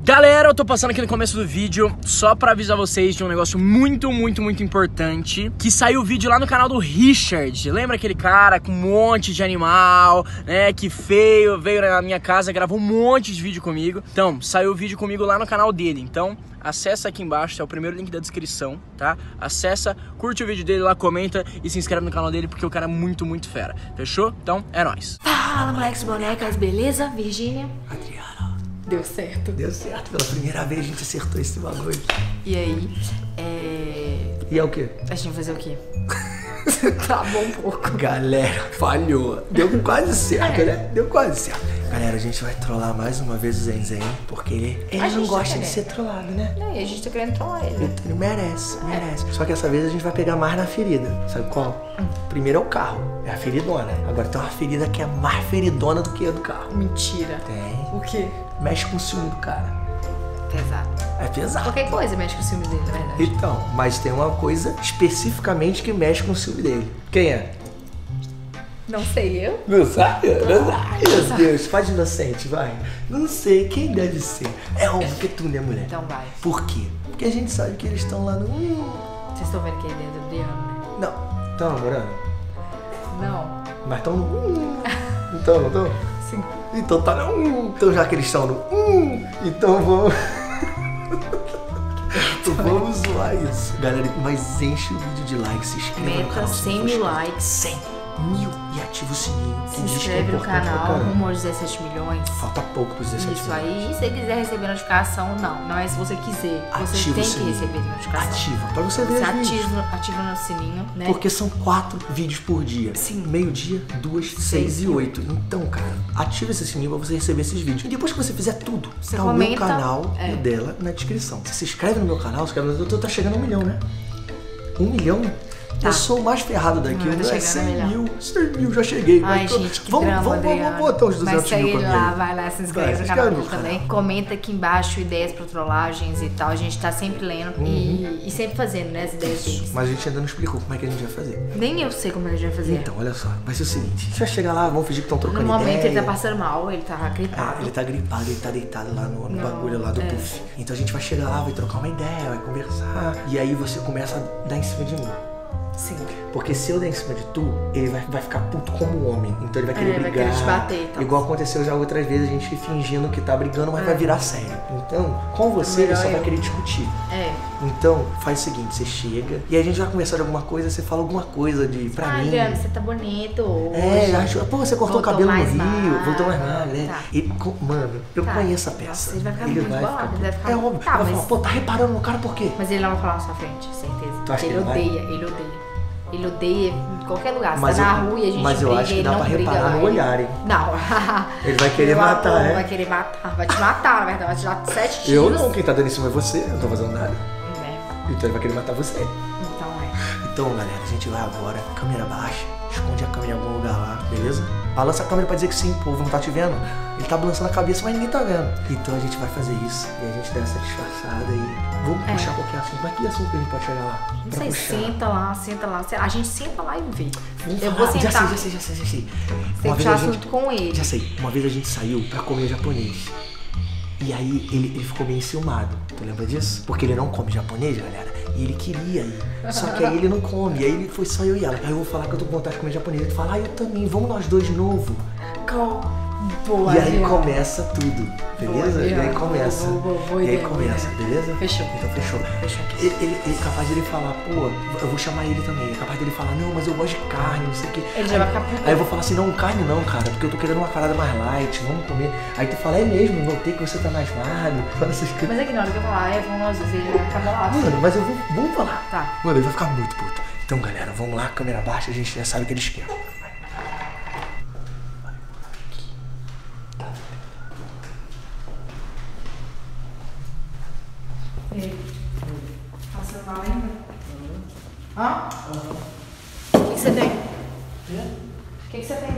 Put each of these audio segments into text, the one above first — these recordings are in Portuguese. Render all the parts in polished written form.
Galera, eu tô passando aqui no começo do vídeo só pra avisar vocês de um negócio muito importante. Que saiu o vídeo lá no canal do Richard. Lembra aquele cara com um monte de animal, né? Que veio na minha casa, gravou um monte de vídeo comigo. Então, saiu o vídeo comigo lá no canal dele. Então, acessa aqui embaixo, é o primeiro link da descrição, tá? Acessa, curte o vídeo dele lá, comenta e se inscreve no canal dele porque o cara é muito fera. Fechou? Então, é nóis. Fala, moleques bonecas, beleza? Virgínia? Adriana. Deu certo. Deu certo. Pela primeira vez a gente acertou esse bagulho. E aí, E é o quê? a gente vai fazer o quê? Travou um pouco. Galera, falhou. Deu quase certo, né? Deu quase certo. Galera, a gente vai trollar mais uma vez o Zenzen, porque ele não gosta de ser trollado, né? E a gente tá querendo trollar ele. Ele merece. Só que essa vez a gente vai pegar mais na ferida. Sabe qual? Primeiro é o carro. É a feridona. Agora tem uma ferida que é mais feridona do que a do carro. Mentira. Tem. O quê? Mexe com o ciúme do cara. Pesado. É pesado. Qualquer coisa mexe com o ciúme dele, na verdade. Então, mas tem uma coisa especificamente que mexe com o ciúme dele. Quem é? Não sei, eu? Não sabe? Não sabe. Meu Deus, faz de inocente, vai. Não sei, quem deve ser? É óbvio que é tu, né, mulher? Então vai. Por quê? Porque a gente sabe que eles estão lá no... Vocês estão vendo que ele é do Adriano, né? Não, estão namorando? Não. Mas estão no... Então, não estão? Sim. Então tá no... Então já que eles estão no... Então vamos... Vamos zoar isso. Galera, mas enche o vídeo de likes, se inscreva no Meta canal. 100 mil likes. 100 mil e ativa o sininho. Se inscreve no canal, rumo aos 17 milhões. Falta pouco pros 17 Isso milhões. aí, se você quiser receber notificação, não é se você quiser. Você Ativa tem o que sininho. receber notificação. Ativa, pra você ver Você os vídeos. ativa no sininho, né? Porque são 4 vídeos por dia. Sim. Meio-dia, 2, 6 e 8. Então, cara, ativa esse sininho pra você receber esses vídeos. E depois que você fizer tudo, Você tá comenta, o meu canal e o dela na descrição. Você se inscreve no meu canal, se inscreve no meu, tá chegando a 1 milhão, né? 1 milhão? Tá. Eu sou o mais ferrado daqui. Não, O meu tá é chegando 100 a mil. 100 mil, já cheguei. Ai, Mas gente, que vamos drama, Adriano. botar uns 200 Mas segue mil pra mim. lá, vai lá, se inscreve Vai, no se canal inscreve dele no também. canal. Comenta aqui embaixo ideias pra trollagens e tal. A gente tá sempre lendo e sempre fazendo, né, as ideias deles. Mas a gente ainda não explicou como é que a gente vai fazer. Nem eu sei como a gente vai fazer. Então, olha só. Vai ser o seguinte. A gente vai chegar lá, vamos fingir que estão trocando No ideia. momento ele tá passando mal, ele tá gripado. Ele tá gripado, ele tá deitado lá no bagulho lá do puff. Então a gente vai chegar lá, vai trocar uma ideia, vai conversar. E aí você começa a dar em cima de mim. Sim. Porque se eu der em cima de tu, ele vai ficar puto como homem. Então ele vai querer brigar. Vai querer te bater, então. Igual aconteceu já outras vezes, a gente fingindo que tá brigando, mas vai virar sério. Então, com você, ele só vai querer discutir. Então, faz o seguinte, você chega e aí a gente vai conversar de alguma coisa, você fala alguma coisa pra mim. Adriano, você tá bonito hoje. Acho, pô, você cortou o cabelo no Rio, voltou mais magro, né? Tá. E, mano, eu conheço a peça. Nossa, ele vai ficar muito bolado, ele vai ficar... É óbvio, Tá, ele vai mas... falar, pô, tá reparando no cara por quê? Mas ele não vai falar na sua frente, certeza. Tu acha ele que ele vai? odeia, ele odeia. Ele odeia em qualquer lugar. Você Mas tá na eu- rua e a gente mas eu briga, acho que ele dá não pra briga reparar lá, no ele- olhar, hein? Não. Ele vai querer Meu matar, amor, né? vai querer matar. Vai te matar, na verdade. Vai te dar 7 tiros. Eu não, quem tá dando em cima é você, eu não tô fazendo nada. É. Então ele vai querer matar você. Então é. Então, galera, a gente vai agora, câmera baixa, esconde a câmera em algum lugar lá, beleza? Balança a câmera pra dizer que sim, o povo não tá te vendo. Ele tá balançando a cabeça, mas ninguém tá vendo. Então a gente vai fazer isso e a gente dá essa disfarçada e vamos puxar qualquer assunto. Mas que assunto que a gente pode chegar lá? Não Pra sei, puxar? senta lá. A gente senta lá e vê. Vamos Eu falar. vou sentar. Já sei. Tem Uma que vez puxar a assunto gente... com ele. Já sei. Uma vez a gente saiu pra comer japonês. E aí ele ficou meio enciumado. Tu lembra disso? Porque ele não come japonês, galera. E ele queria ir. Só que aí ele não come. Aí ele foi só eu e ela. Aí eu vou falar que eu tô com vontade de comer japonês. Ele fala, eu também. Vamos nós dois de novo. Boa, E aí Adriano. começa tudo, beleza? Boa, E aí Adriano. começa. Boa E aí ideia, começa, boa ideia. beleza? Fechou. Então fechou. Fechou aqui. Ele é capaz de ele falar, pô, eu vou chamar ele também. É capaz dele falar, não, mas eu gosto de carne, não sei o quê. Ele já vai ficar puto. Aí eu vou falar assim, não, carne não, cara, porque eu tô querendo uma parada mais light, vamos comer. Aí tu fala, é mesmo, notei que você tá mais magro. Fala essas coisas. Mas é que na hora que eu falar, vamos nós dois, ele vai ficar bolado. Mano, mas eu vou, vamos falar. Tá. Mano, ele vai ficar muito puto. Então, galera, vamos lá, câmera baixa, a gente já sabe o que eles querem. Você não lembra? Hã? O que você tem? O que você tem?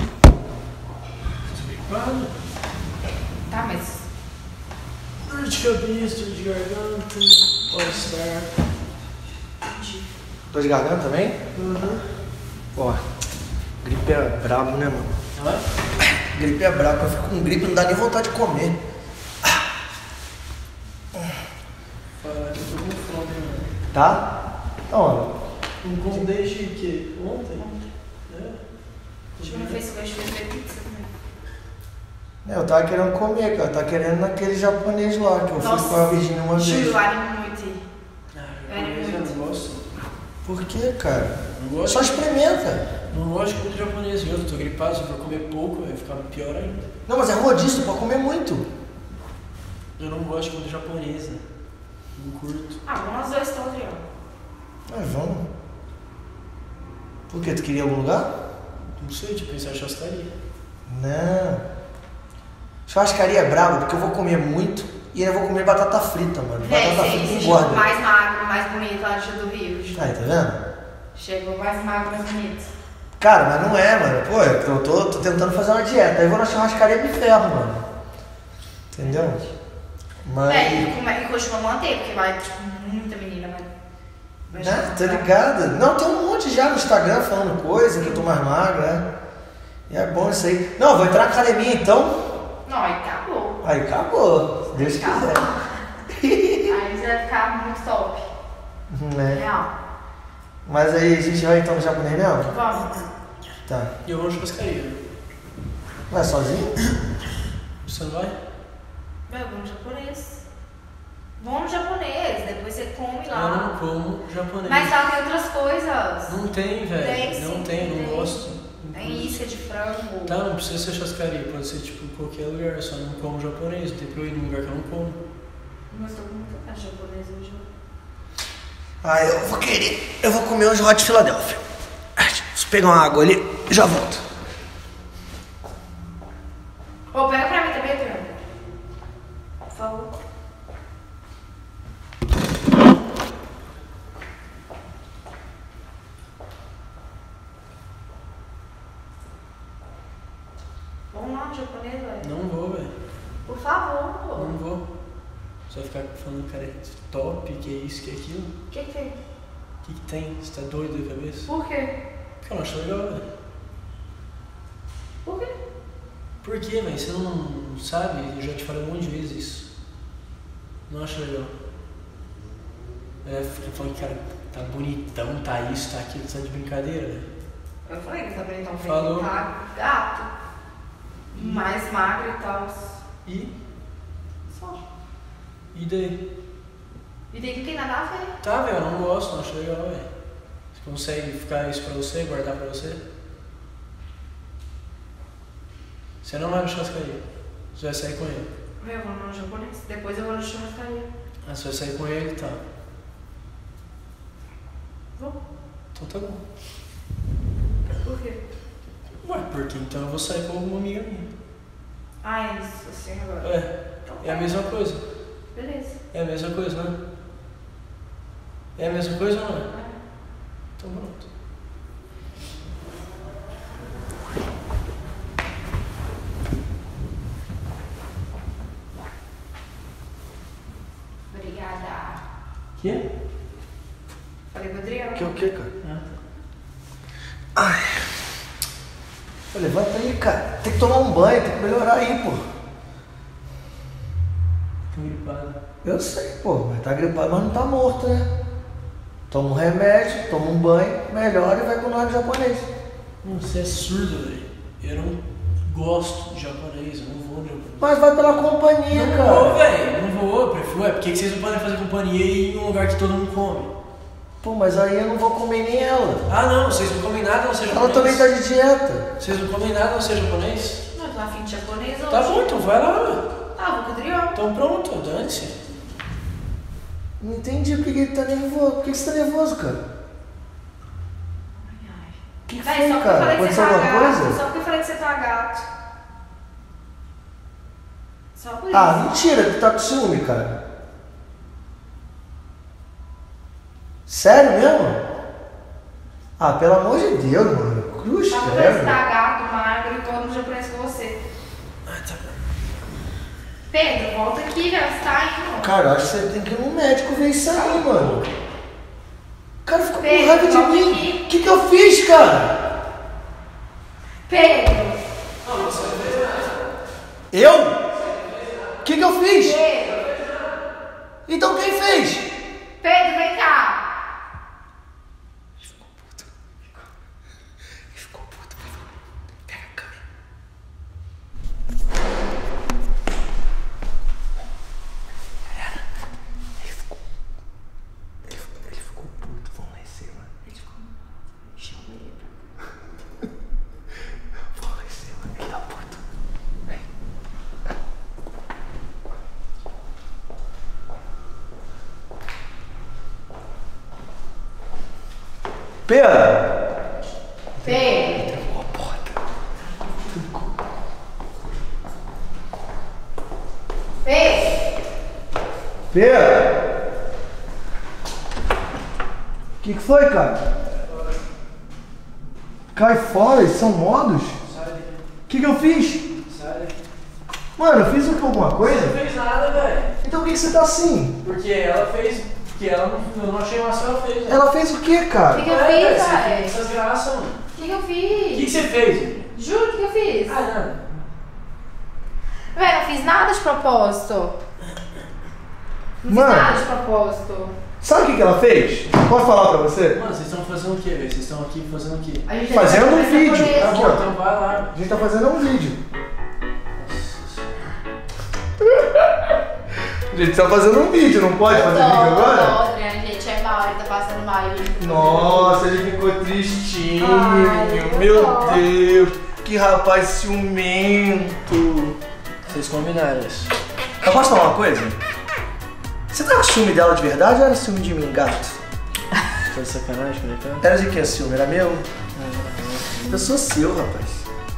Tá, mas... Dor de cabeça, dor de garganta, mal-estar. Dor de garganta também? Ó, gripe é brabo, né, mano? Gripe é brabo, eu fico com gripe, não dá nem vontade de comer. Tá? Então, Não como desde que? Ontem? Acho que não fez isso, fez pizza também. eu tava querendo comer, cara. Eu tava querendo naquele japonês lá, que eu fui com a Virgínia uma vez. Juro, eu animo muito aí. Eu não gosto. Por quê, cara? Não gosto. Só experimenta. Não gosto de comida japonesa. Eu tô gripado, se eu for comer pouco, vai ficar pior ainda. Não, mas é rodízio, pode comer muito. Eu não gosto de comida japonesa. Não curto. Vamos nós dois estão ali, Mas vamos. Por quê? Tu queria algum lugar? Não sei, tipo, pensar em churrascaria. Não. Churrascaria é brabo, porque eu vou comer muito e ainda vou comer batata frita, mano. Batata frita engorda. Mais magro, mais bonito lá do Rio. Aí, tá vendo? Chegou mais magro, mais bonito. Cara, mas não é, mano. Pô, eu tô tentando fazer uma dieta. Aí eu vou na churrascaria e me ferro, mano. Entendeu? Mas... E continua manter, porque vai, tipo, muita menina, vai. Tá ligado? Não, tem um monte já no Instagram falando coisa, que eu tô mais magro, né? E é bom isso aí. Não, vou entrar na academia então. Não, aí acabou. Aí acabou, se Deus quiser. Aí você vai ficar muito top. Real. Mas aí a gente vai então no japonês mesmo? Vamos. Tá. E eu vou na churrascaria. Vai sozinho? Você não vai? Vamos no japonês. Vamos no japonês, depois você come Eu lá. não como japonês. Mas lá tem outras coisas. Não tem, velho. Tem, Não sim, tem, não tem. gosto. Tem isca de frango. Tá, não precisa ser churrascaria, pode ser tipo qualquer lugar, só não como japonês, não tem pra eu ir num lugar que eu não como. Mas tô com muita cara de japonês hoje. Eu vou comer uns Hot Philadelphia. Deixa eu pegar uma água ali e já volto. Ô, pega pra mim também, Pedro. Por favor. Vamos lá no japonês, velho. Não vou, velho. Por favor. Não vou. Só ficar falando, cara, é top, que é isso, que é aquilo. O que tem? O que tem? Você tá doido da cabeça? Por quê? Porque eu não acho legal, velho. Por quê? Por quê, velho? Você não sabe? Eu já te falei um monte de vezes isso. Não acho legal. Fica falando que, cara, tá bonitão, tá isso, tá aquilo, tá de brincadeira, velho. Eu falei que tá bonitão, Falou. tá gato. Mais magro e tal. E? Só. E daí? E daí não tem nada a ver. Tá, velho, eu não gosto, não acho legal, velho. Você consegue ficar isso pra você, guardar pra você? Você não vai no churrascaria. Você vai sair com ele. Eu vou no japonês. Depois eu vou no churrascaria. Ah, você vai sair com ele, tá. Vou. Então tá bom. Por quê? Ué, porque então eu vou sair com alguma amiga minha. Ah, isso, assim agora. Então, É a mesma coisa. beleza. É a mesma coisa, né? É a mesma coisa ou não é? É. Então pronto. Obrigada. Que? Falei pro Adriano. Que o que, cara? Ah, Ai. Pô, levanta aí, cara. Tem que tomar um banho, tem que melhorar aí, pô. tô gripado. Eu sei, pô, mas tá gripado, mas não tá morto, né? Toma um remédio, toma um banho, melhora e vai com nós no japonês. Não, você é surdo, velho. Eu não gosto de japonês, eu não vou no japonês. Mas vai pela companhia, Não cara. vou, velho. Não vou, eu prefiro. Por que vocês não podem fazer companhia em um lugar que todo mundo come? Pô, mas aí eu não vou comer nem ela. Ah, não, vocês não comem nada, não seja Ela japonês. também tá de dieta. Vocês não comem nada, não seja japonês? Não, eu tô afim de japonês hoje. Tá bom, então vai lá, velho. Ah, vou com o Adriano. Então pronto, dane-se. Não entendi por que ele tá nervoso. Por que você tá nervoso, cara? O que Véi, foi, só porque eu cara? falei que Aconteceu você tá alguma gato. coisa? Só porque eu falei que você tá gato. Só por isso. Ah, mentira, tu tá com ciúme, cara. Sério mesmo? Ah, pelo amor de Deus, mano. Cruz, Só porque você credo. tá gato, magro e todo mundo japonês com você. Ah, tá. Pedro, volta aqui, velho. Você tá indo. Cara, eu acho que você tem que ir no médico ver isso aí, mano. O cara ficou com Pedro, raiva de volta mim. aqui. O que eu fiz, cara? Pedro. Eu? O que eu fiz? Pedro. Então quem fez? Pedro, vem cá. Pedro! Pedro! Pedro! Pedro! O que foi, cara? Cai fora, esses são modos? O que eu fiz? Mano, eu fiz alguma coisa? Você não fez nada, velho. Então por que você tá assim? Porque ela fez. Porque ela não, eu não achei massa, ela fez. Né? Ela fez o que, cara? O que eu fiz, Você velho? fez essas graças, mano. O que eu O fiz? que você fez? Juro, o que eu fiz? Ah, nada. Velho, não fiz nada de propósito. Não Mano. fiz nada de propósito. Sabe o que ela fez? Posso falar pra você? Mano, vocês estão fazendo o quê, velho? Vocês estão aqui fazendo o quê? A gente Fazendo um vai vídeo. fazer Tá isso. bom. Então vai lá. A gente tá fazendo um vídeo. A gente tá fazendo um vídeo, não pode fazer vídeo agora? Não, Adriano, gente, é mal, ele tá passando mal. Nossa, ele ficou tristinho. Ai, Meu dó. Deus, que rapaz ciumento. Vocês combinaram isso. Eu posso falar uma coisa? Você tá com ciúme dela de verdade ou era ciúme de mim, gato? Tá de sacanagem, né, cara? Era de quem, ciúme? Era meu? Eu sou seu, rapaz.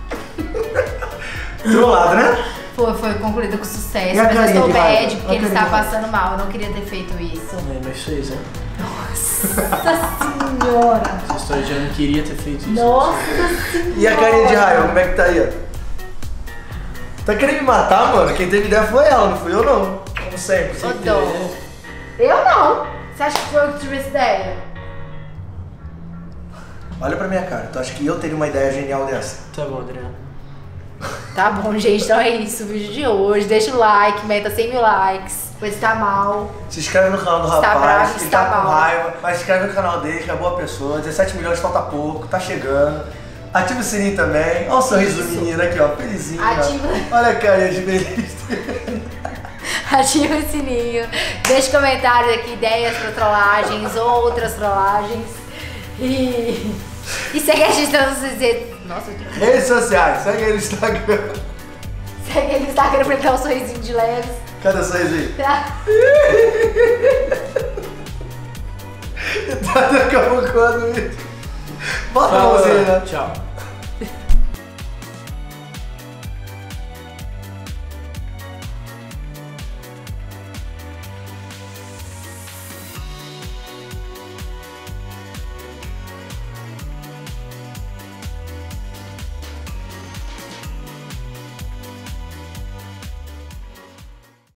Trollado, né? Foi concluído com sucesso, E a mas eu carinha estou de raiva? bad porque A ele carinha está de raiva? passando mal. Eu não queria ter feito isso. Mas fez, né? Nossa senhora! Essa história já não queria ter feito isso. Nossa senhora! E a carinha de raiva, como é que tá aí, ó? Tá querendo me matar, mano? Quem teve ideia foi ela, não fui eu não. Como sempre. Ô, dó. Eu não! Você acha que foi eu que tive essa ideia? Olha pra minha cara, tu acha que eu teria uma ideia genial dessa? Tá bom, Adriano. Tá bom, gente, então é isso o vídeo de hoje. Deixa o like, meta 100 mil likes. Pois tá mal. Se inscreve no canal do Está rapaz, bravo, ele está tá com mal. raiva, mas se inscreve no canal dele, que é boa pessoa, 17 milhões falta pouco, tá chegando. Ativa o sininho também. Olha o sorriso do Isso. menino aqui, ó, felizinho. ó. Ativa. Olha a carinha de feliz. Ativa o sininho. Deixa comentários aqui, ideias pra trollagens, outras trollagens. E segue a gente nas redes. Nossa, eu tenho... Redes sociais, segue aí no Instagram. Segue ele no Instagram pra dar um sorrisinho de leves. Cadê o sorrisinho? Tá? Tá daqui a pouco. Bota a mãozinha, né? Tchau.